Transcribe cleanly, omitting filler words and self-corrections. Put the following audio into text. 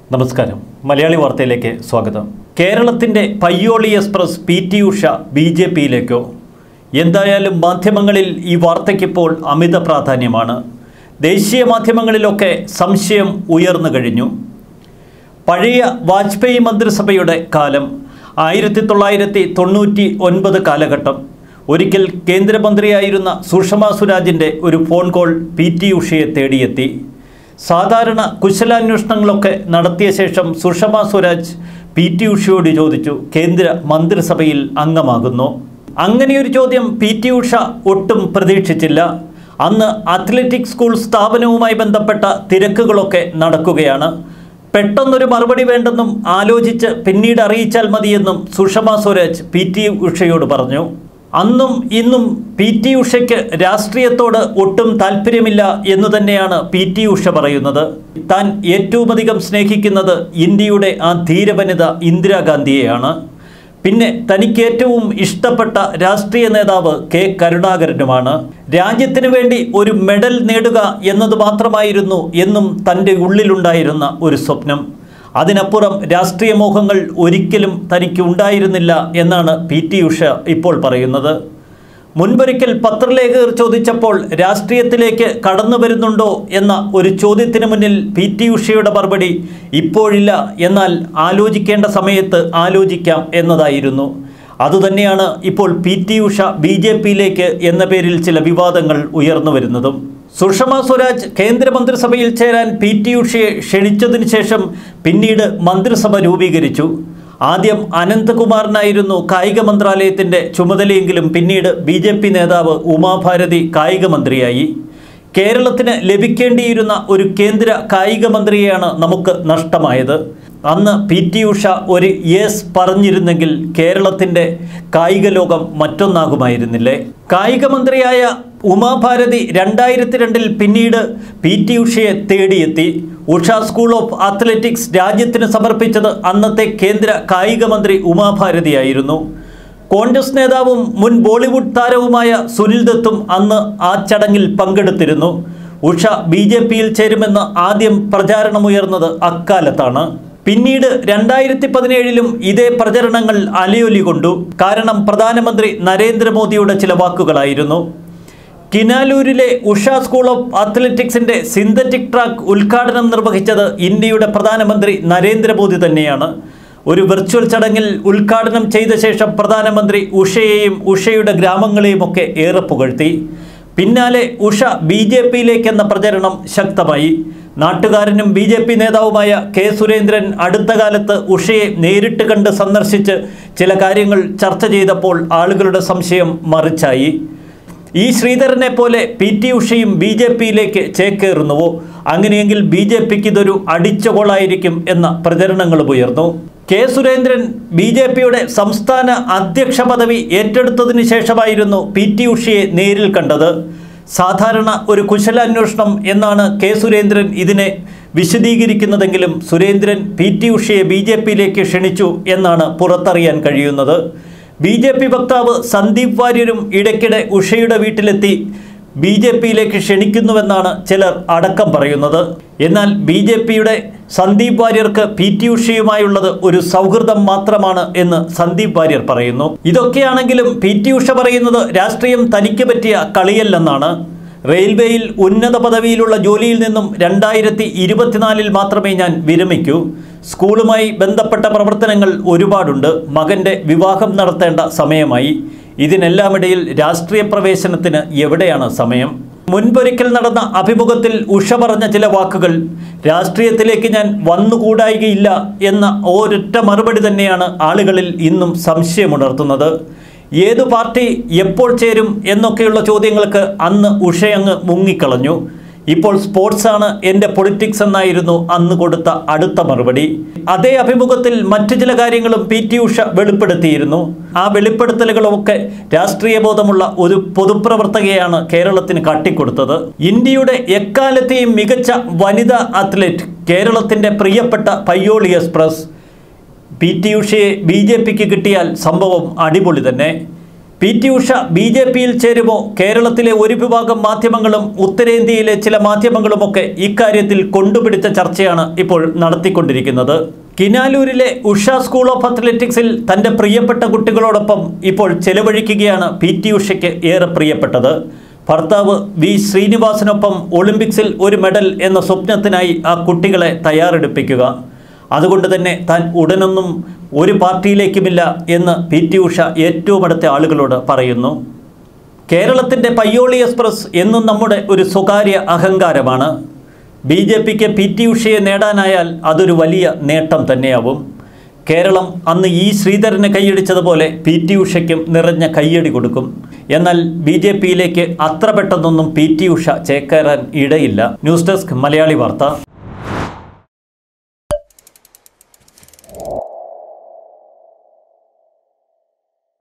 നമസ്കാരം. മലയാളി വാർത്തയിലേക്ക് സ്വാഗതം. കേരളത്തിൻ്റെ പയ്യോളി എക്സ്പ്രസ് പി.ടി. ഉഷ ബി.ജെ.പിയിലേക്കോ? എന്തായാലും മാധ്യമങ്ങളിൽ ഈ വാർത്തയ്ക്കിപ്പോൾ അമിത പ്രാധാന്യമാണ്. ദേശീയ മാധ്യമങ്ങളിലൊക്കെ സംശയം ഉയർന്നു കഴിഞ്ഞു. പഴയ വാജ്പേയി മന്ത്രിസഭയുടെ കാലം 1999 കാലഘട്ടം. ഒരിക്കൽ കേന്ദ്രമന്ത്രിയായിരുന്ന സുഷമ സ്വരാജിൻ്റെ ഒരു ഫോൺ കോൾ പി.ടി. ഉഷയെ തേടിയെത്തി. സാധാരണ കുശലാന്വേഷണങ്ങളൊക്കെ നടത്തിയ ശേഷം സുഷമ സ്വരാജ് പി.ടി. ഉഷയോട് ചോദിച്ചു, കേന്ദ്ര മന്ത്രിസഭയിൽ അംഗമാകുന്നു? അങ്ങനെയൊരു ചോദ്യം പി.ടി. ഉഷ ഒട്ടും പ്രതീക്ഷിച്ചില്ല. അന്ന് അത്ലറ്റിക് സ്കൂൾ സ്ഥാപനവുമായി ബന്ധപ്പെട്ട തിരക്കുകളൊക്കെ നടക്കുകയാണ്. പെട്ടെന്നൊരു മറുപടി വേണ്ടെന്നും ആലോചിച്ച് പിന്നീട് അറിയിച്ചാൽ മതിയെന്നും സുഷമ സ്വരാജ് പി.ടി. ഉഷയോട് പറഞ്ഞു. അന്നും ഇന്നും പി.ടി. ഉഷയ്ക്ക് രാഷ്ട്രീയത്തോട് ഒട്ടും താല്പര്യമില്ല എന്നു തന്നെയാണ് പി.ടി. ഉഷ പറയുന്നത്. താൻ ഏറ്റവുമധികം സ്നേഹിക്കുന്നത് ഇന്ത്യയുടെ ആ ധീരവനിത ഇന്ദിരാഗാന്ധിയെയാണ്. പിന്നെ തനിക്ക് ഏറ്റവും ഇഷ്ടപ്പെട്ട രാഷ്ട്രീയ നേതാവ് കെ കരുണാകരനുമാണ്. രാജ്യത്തിന് വേണ്ടി ഒരു മെഡൽ നേടുക എന്നത് മാത്രമായിരുന്നു എന്നും തൻ്റെ ഉള്ളിലുണ്ടായിരുന്ന ഒരു സ്വപ്നം. അതിനപ്പുറം രാഷ്ട്രീയ മോഹങ്ങൾ ഒരിക്കലും തനിക്ക് ഉണ്ടായിരുന്നില്ല എന്നാണ് പി.ടി. ഉഷ ഇപ്പോൾ പറയുന്നത്. മുൻപൊരിക്കൽ പത്രലേഖകർ ചോദിച്ചപ്പോൾ രാഷ്ട്രീയത്തിലേക്ക് കടന്നു വരുന്നുണ്ടോ എന്ന ഒരു ചോദ്യത്തിന് മുന്നിൽ പി.ടി. ഉഷയുടെ മറുപടി ഇപ്പോഴില്ല, എന്നാൽ ആലോചിക്കേണ്ട സമയത്ത് ആലോചിക്കാം എന്നതായിരുന്നു. അതുതന്നെയാണ് ഇപ്പോൾ പി.ടി. ഉഷ ബി.ജെ.പിയിലേക്ക് എന്ന പേരിൽ ചില വിവാദങ്ങൾ ഉയർന്നു വരുന്നതും. സുഷമ സ്വരാജ് കേന്ദ്രമന്ത്രിസഭയിൽ ചേരാൻ പി.ടി. ഉഷയെ ക്ഷണിച്ചതിന് ശേഷം പിന്നീട് മന്ത്രിസഭ രൂപീകരിച്ചു. ആദ്യം അനന്തകുമാറിനായിരുന്നു കായിക മന്ത്രാലയത്തിൻ്റെ ചുമതലയെങ്കിലും പിന്നീട് ബി.ജെ.പി. നേതാവ് ഉമാഭാരതി കായിക മന്ത്രിയായി. കേരളത്തിന് ലഭിക്കേണ്ടിയിരുന്ന ഒരു കേന്ദ്ര കായിക മന്ത്രിയെയാണ് നമുക്ക് നഷ്ടമായത്. അന്ന് പി.ടി. ഉഷ ഒരു യെസ് പറഞ്ഞിരുന്നെങ്കിൽ കേരളത്തിൻ്റെ കായിക ലോകം മറ്റൊന്നാകുമായിരുന്നില്ലേ? കായിക മന്ത്രിയായ ഉമാഭാരതി 2002 പിന്നീട് പി.ടി. ഉഷയെ തേടിയെത്തി. ഉഷ സ്കൂൾ ഓഫ് അത്ലറ്റിക്സ് രാജ്യത്തിന് സമർപ്പിച്ചത് അന്നത്തെ കേന്ദ്ര കായിക മന്ത്രി ഉമാഭാരതിയായിരുന്നു. കോൺഗ്രസ് നേതാവും മുൻ ബോളിവുഡ് താരവുമായ സുനിൽ ദത്തും അന്ന് ആ ചടങ്ങിൽ പങ്കെടുത്തിരുന്നു. ഉഷ ബി.ജെ.പിയിൽ ചേരുമെന്ന് ആദ്യം പ്രചാരണമുയർന്നത് അക്കാലത്താണ്. പിന്നീട് 2017 ഇതേ പ്രചരണങ്ങൾ അലയൊലി കൊണ്ടു. കാരണം പ്രധാനമന്ത്രി നരേന്ദ്രമോദിയുടെ ചില വാക്കുകളായിരുന്നു. കിനാലൂരിലെ ഉഷ സ്കൂൾ ഓഫ് അത്ലറ്റിക്സിൻ്റെ സിന്തറ്റിക് ട്രാക്ക് ഉദ്ഘാടനം നിർവഹിച്ചത് ഇന്ത്യയുടെ പ്രധാനമന്ത്രി നരേന്ദ്രമോദി തന്നെയാണ്. ഒരു വെർച്വൽ ചടങ്ങിൽ ഉദ്ഘാടനം ചെയ്ത ശേഷം പ്രധാനമന്ത്രി ഉഷയെയും ഉഷയുടെ ഗ്രാമങ്ങളെയുമൊക്കെ ഏറെ പുകഴ്ത്തി. പിന്നാലെ ഉഷ ബി.ജെ.പിയിലേക്കെന്ന പ്രചരണം ശക്തമായി. നാട്ടുകാരനും ബി.ജെ.പി. നേതാവുമായ കെ സുരേന്ദ്രൻ അടുത്ത കാലത്ത് ഉഷയെ നേരിട്ട് കണ്ട് സന്ദർശിച്ച് ചില കാര്യങ്ങൾ ചർച്ച ചെയ്തപ്പോൾ ആളുകളുടെ സംശയം മറിച്ചായി. ഈ ശ്രീധരനെ പോലെ പി.ടി. ഉഷയും ബി.ജെ.പിയിലേക്ക് ചേക്കേറുന്നുവോ? അങ്ങനെയെങ്കിൽ ബി.ജെ.പിക്ക് ഇതൊരു അടിച്ചകോളായിരിക്കും എന്ന പ്രചരണങ്ങളും ഉയർന്നു. കെ സുരേന്ദ്രൻ ബി.ജെ.പിയുടെ സംസ്ഥാന അധ്യക്ഷ പദവി ഏറ്റെടുത്തതിന് ശേഷമായിരുന്നു പി.ടി. ഉഷയെ നേരിൽ കണ്ടത്. സാധാരണ ഒരു കുശലാന്വേഷണം എന്നാണ് കെ സുരേന്ദ്രൻ ഇതിനെ വിശദീകരിക്കുന്നതെങ്കിലും സുരേന്ദ്രൻ പി.ടി. ഉഷയെ ബി.ജെ.പിയിലേക്ക് ക്ഷണിച്ചു എന്നാണ് പുറത്തറിയാൻ കഴിയുന്നത്. ബി.ജെ.പി. വക്താവ് സന്ദീപ് വാര്യരും ഇടയ്ക്കിടെ ഉഷയുടെ വീട്ടിലെത്തി ബി.ജെ.പിയിലേക്ക് ക്ഷണിക്കുന്നുവെന്നാണ് ചിലർ അടക്കം പറയുന്നത്. എന്നാൽ ബി.ജെ.പിയുടെ സന്ദീപ് വാര്യർക്ക് പി.ടി. ഉഷയുമായുള്ളത് ഒരു സൗഹൃദം മാത്രമാണ് എന്ന് സന്ദീപ് വാര്യർ പറയുന്നു. ഇതൊക്കെയാണെങ്കിലും പി.ടി. ഉഷ പറയുന്നത് രാഷ്ട്രീയം തനിക്ക് പറ്റിയ കളിയല്ലെന്നാണ്. റെയിൽവേയിൽ ഉന്നത പദവിയിലുള്ള ജോലിയിൽ നിന്നും 2024 മാത്രമേ ഞാൻ വിരമിക്കൂ. സ്കൂളുമായി ബന്ധപ്പെട്ട പ്രവർത്തനങ്ങൾ ഒരുപാടുണ്ട്. മകൻ്റെ വിവാഹം നടത്തേണ്ട സമയമായി. ഇതിനെല്ലാമിടയിൽ രാഷ്ട്രീയ പ്രവേശനത്തിന് എവിടെയാണ് സമയം? മുൻപൊരിക്കൽ നടന്ന അഭിമുഖത്തിൽ ഉഷ പറഞ്ഞ ചില വാക്കുകൾ രാഷ്ട്രീയത്തിലേക്ക് ഞാൻ വന്നുകൂടായികയില്ല എന്ന ഒരൊറ്റ മറുപടി തന്നെയാണ് ആളുകളിൽ ഇന്നും സംശയമുണർത്തുന്നത്. ഏതു പാർട്ടി എപ്പോൾ ചേരും എന്നൊക്കെയുള്ള ചോദ്യങ്ങൾക്ക് അന്ന് ഉഷയങ്ങ് മുങ്ങിക്കളഞ്ഞു. ഇപ്പോൾ സ്പോർട്സാണ് എൻ്റെ പൊളിറ്റിക്സ് എന്നായിരുന്നു അന്ന് കൊടുത്ത അടുത്ത മറുപടി. അതേ അഭിമുഖത്തിൽ മറ്റു ചില കാര്യങ്ങളും പി.ടി. ഉഷ വെളിപ്പെടുത്തിയിരുന്നു. ആ വെളിപ്പെടുത്തലുകളൊക്കെ രാഷ്ട്രീയ ബോധമുള്ള ഒരു പൊതുപ്രവർത്തകയാണ് കേരളത്തിന് കാട്ടിക്കൊടുത്തത്. ഇന്ത്യയുടെ എക്കാലത്തെയും മികച്ച വനിതാ അത്ലറ്റ്, കേരളത്തിൻ്റെ പ്രിയപ്പെട്ട പയ്യോളി എക്സ്പ്രസ് പി.ടി. ഉഷയെ ബി.ജെ.പിക്ക് കിട്ടിയാൽ സംഭവം അടിപൊളി തന്നെ. PT ഉഷ BJPയിൽ ചേരുമോ? കേരളത്തിലെ ഒരു വിഭാഗം മാധ്യമങ്ങളും ഉത്തരേന്ത്യയിലെ ചില മാധ്യമങ്ങളുമൊക്കെ ഇക്കാര്യത്തിൽ കൊണ്ടുപിടിച്ച ചർച്ചയാണ് ഇപ്പോൾ നടത്തിക്കൊണ്ടിരിക്കുന്നത്. കിനാലൂരിലെ ഉഷ സ്കൂൾ ഓഫ് അത്ലറ്റിക്സിൽ തൻ്റെ പ്രിയപ്പെട്ട കുട്ടികളോടൊപ്പം ഇപ്പോൾ ചെലവഴിക്കുകയാണ് PT ഉഷയ്ക്ക് ഏറെ പ്രിയപ്പെട്ടത്. ഭർത്താവ് V ശ്രീനിവാസനൊപ്പം ഒളിമ്പിക്സിൽ ഒരു മെഡൽ എന്ന സ്വപ്നത്തിനായി ആ കുട്ടികളെ തയ്യാറെടുപ്പിക്കുക. അതുകൊണ്ട് തന്നെ താൻ ഉടനൊന്നും ഒരു പാർട്ടിയിലേക്കുമില്ല എന്ന് PT ഉഷ ഏറ്റവും അടുത്ത ആളുകളോട് പറയുന്നു. കേരളത്തിൻ്റെ പയ്യോളി എക്സ്പ്രസ് എന്നും നമ്മുടെ ഒരു സ്വകാര്യ അഹങ്കാരമാണ്. BJPക്ക് PT ഉഷയെ നേടാനായാൽ അതൊരു വലിയ നേട്ടം തന്നെയാവും. കേരളം അന്ന് E ശ്രീധരനെ കൈയടിച്ചതുപോലെ PT ഉഷയ്ക്കും നിറഞ്ഞ കയ്യടി കൊടുക്കും. എന്നാൽ BJPയിലേക്ക് അത്ര പെട്ടെന്നൊന്നും PT ഉഷ ചേക്കേറാൻ ഇടയില്ല. ന്യൂസ് ഡെസ്ക് മലയാളി വാർത്ത.